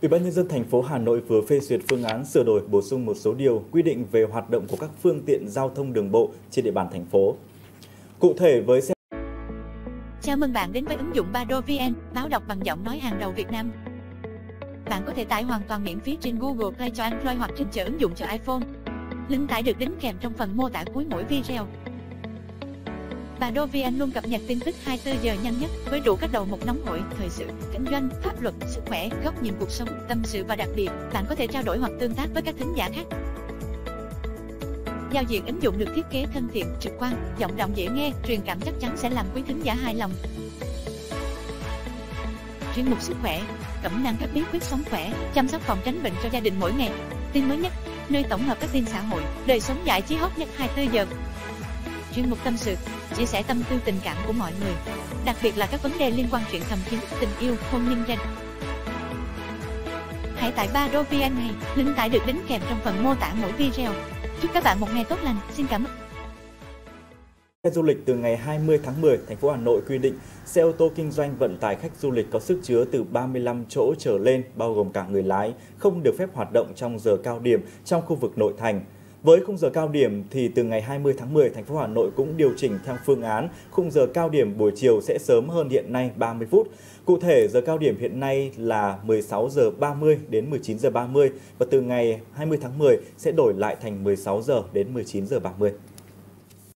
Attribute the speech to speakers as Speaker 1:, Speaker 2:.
Speaker 1: Ủy ban nhân dân thành phố Hà Nội vừa phê duyệt phương án sửa đổi bổ sung một số điều quy định về hoạt động của các phương tiện giao thông đường bộ trên địa bàn thành phố. Cụ thể với xe.
Speaker 2: Chào mừng bạn đến với ứng dụng Bado VN, báo đọc bằng giọng nói hàng đầu Việt Nam. Bạn có thể tải hoàn toàn miễn phí trên Google Play cho Android hoặc trên chợ ứng dụng cho iPhone. Link tải được đính kèm trong phần mô tả cuối mỗi video. Bado VN luôn cập nhật tin tức 24 giờ nhanh nhất với đủ các đầu mục nóng hổi, thời sự, kinh doanh, pháp luật, sức khỏe, góc nhìn cuộc sống, tâm sự và đặc biệt, bạn có thể trao đổi hoặc tương tác với các thính giả khác. Giao diện ứng dụng được thiết kế thân thiện, trực quan, giọng đọc dễ nghe, truyền cảm chắc chắn sẽ làm quý thính giả hài lòng. Chuyên mục sức khỏe, cẩm nang các bí quyết sống khỏe, chăm sóc phòng tránh bệnh cho gia đình mỗi ngày. Tin mới nhất, nơi tổng hợp các tin xã hội, đời sống giải trí hot nhất 24 giờ. Chuyên mục tâm sự, chia sẻ tâm tư tình cảm của mọi người, đặc biệt là các vấn đề liên quan chuyện thầm kín, tình yêu, hôn nhân gia đình. Hãy tải Bado VN này, link tải được đính kèm trong phần mô tả mỗi video. Chúc các bạn một ngày tốt lành. Xin cảm ơn.
Speaker 1: Xe du lịch từ ngày 20 tháng 10, thành phố Hà Nội quy định xe ô tô kinh doanh vận tải khách du lịch có sức chứa từ 35 chỗ trở lên, bao gồm cả người lái, không được phép hoạt động trong giờ cao điểm trong khu vực nội thành. Với khung giờ cao điểm thì từ ngày 20 tháng 10, thành phố Hà Nội cũng điều chỉnh theo phương án khung giờ cao điểm buổi chiều sẽ sớm hơn hiện nay 30 phút. Cụ thể, giờ cao điểm hiện nay là 16 giờ 30 đến 19 giờ 30 và từ ngày 20 tháng 10 sẽ đổi lại thành 16 giờ đến 19 giờ 30.